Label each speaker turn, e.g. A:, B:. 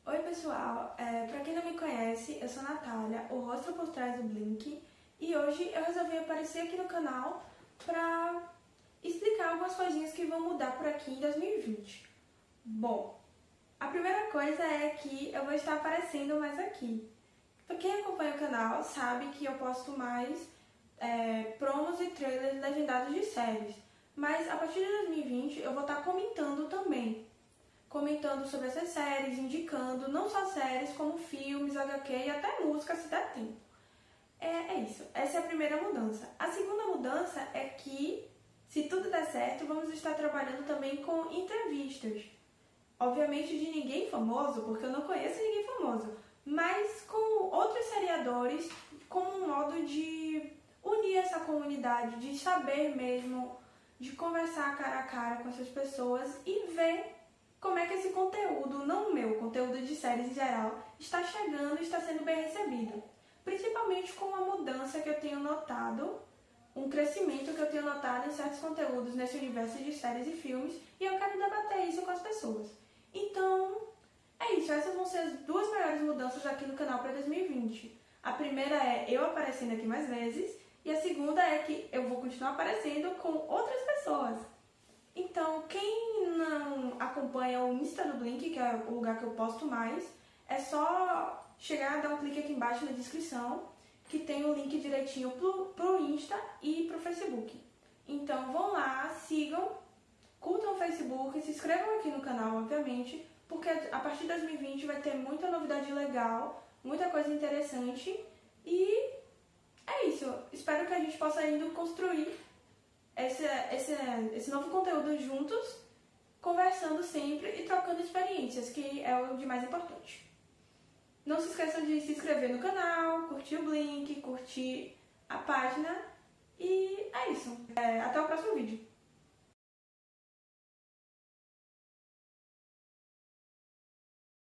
A: Oi pessoal, pra quem não me conhece, eu sou a Natália, o rosto por trás do Blink, e hoje eu resolvi aparecer aqui no canal pra explicar algumas coisinhas que vão mudar por aqui em 2020. Bom, a primeira coisa é que eu vou estar aparecendo mais aqui. Pra quem acompanha o canal sabe que eu posto mais promos e trailers legendados de séries, mas a partir de 2020 eu vou estar comentando também. Comentando sobre essas séries, indicando não só séries, como filmes, HQ e até música, se der tempo. É isso. Essa é a primeira mudança. A segunda mudança é que, se tudo der certo, vamos estar trabalhando também com entrevistas. Obviamente de ninguém famoso, porque eu não conheço ninguém famoso, mas com outros seriadores, como um modo de unir essa comunidade, de saber mesmo, de conversar cara a cara com essas pessoas e ver como é que esse conteúdo, não o meu, conteúdo de séries em geral, está chegando e está sendo bem recebido. Principalmente com a mudança que eu tenho notado, um crescimento que eu tenho notado em certos conteúdos nesse universo de séries e filmes, e eu quero debater isso com as pessoas. Então, é isso. Essas vão ser as duas maiores mudanças aqui no canal para 2020. A primeira é eu aparecendo aqui mais vezes, e a segunda é que eu vou continuar aparecendo com outras pessoas. Então, quem não acompanha o Insta do Blink, que é o lugar que eu posto mais, é só chegar, dar um clique aqui embaixo na descrição, que tem o link direitinho pro Insta e pro Facebook. Então, vão lá, sigam, curtam o Facebook, se inscrevam aqui no canal, obviamente, porque a partir de 2020 vai ter muita novidade legal, muita coisa interessante, e é isso. Espero que a gente possa ainda construir esse novo conteúdo juntos, conversando sempre e trocando experiências, que é o de mais importante. Não se esqueçam de se inscrever no canal, curtir o Blink, curtir a página, e é isso. Até o próximo vídeo.